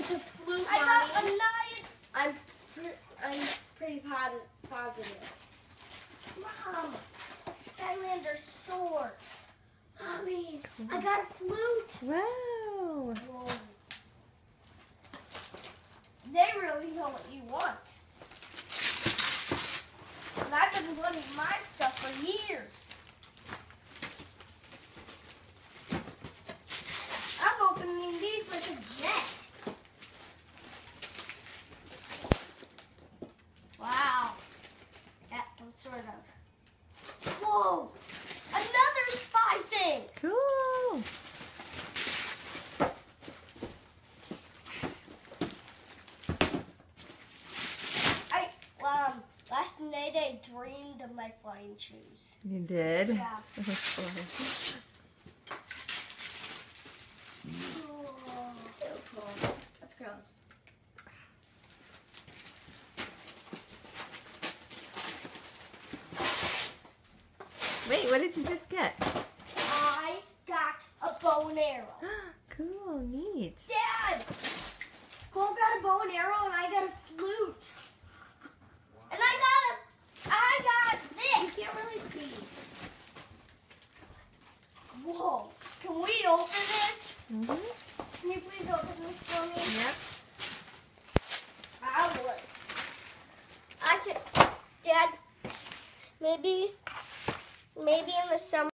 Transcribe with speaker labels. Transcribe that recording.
Speaker 1: It's a flute,
Speaker 2: I got a
Speaker 1: Mommy.
Speaker 2: knife.
Speaker 1: I'm pretty positive.
Speaker 2: Mom, a Skylander sword.
Speaker 1: Mommy,
Speaker 2: Cool. I got a flute.
Speaker 3: Wow.
Speaker 2: Whoa. They really know what you want. And I've been wanting my stuff for years. I'm opening these like a jet. Wow. That's some sort of... Whoa! Another spy thing!
Speaker 3: Cool.
Speaker 2: Last night I dreamed of my flying shoes.
Speaker 3: You did?
Speaker 2: Yeah.
Speaker 1: Oh, so cool. That's gross.
Speaker 3: Wait, what did you just get?
Speaker 2: I got a bow and arrow.
Speaker 3: Cool, neat.
Speaker 2: Dad! Cole got a bow and arrow and I got a flute. And I got this.
Speaker 1: You can't really see.
Speaker 2: Whoa. Can we open this?
Speaker 3: Mm-hmm.
Speaker 2: Can you please open this for me?
Speaker 3: Yep.
Speaker 2: I would. I can, Dad, maybe in the summer.